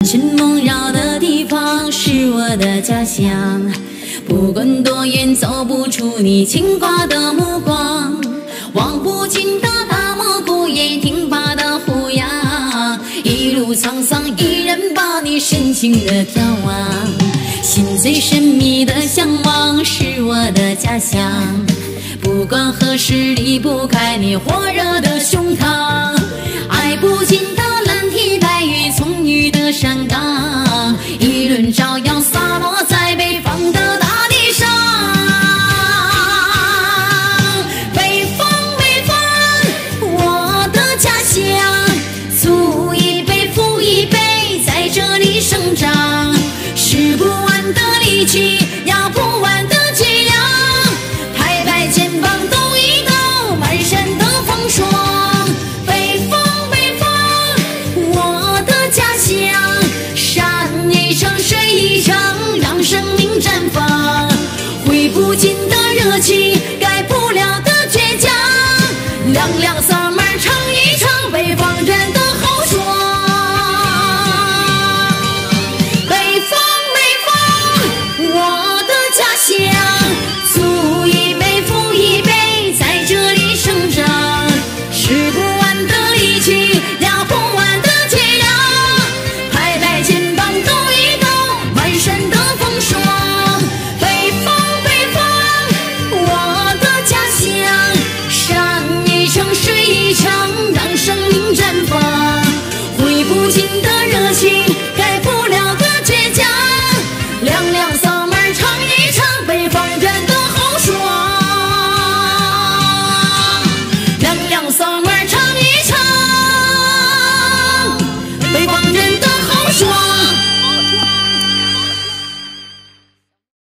尘梦绕的地方是我的家乡，不管多远，走不出你牵挂的目光。望不尽的大漠孤烟，挺拔的虎牙，一路沧桑，依然把你深情的眺望。心最神秘的向往是我的家乡，不管何时离不开你火热的胸膛。爱不尽的蓝天白云，葱郁的山岗，一轮朝阳洒